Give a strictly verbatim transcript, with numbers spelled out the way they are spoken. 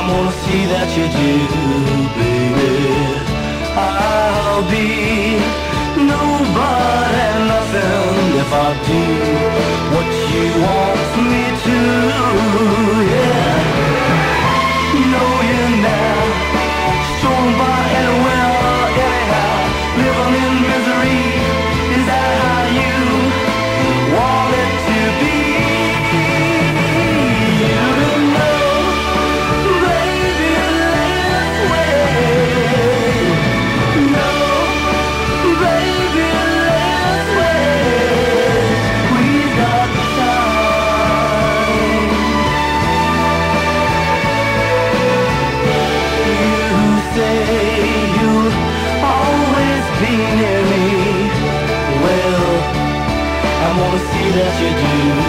I'm gonna see that you do, baby. I'll be nobody and nothing if I do what you want me to, yeah. Know you now, strong by anywhere, anyhow. Living in misery, is that how you want it to be? You know, baby, let's wait. No, baby, let's wait. We've got time. You say you'll always be near me. Well, I wanna see that you do.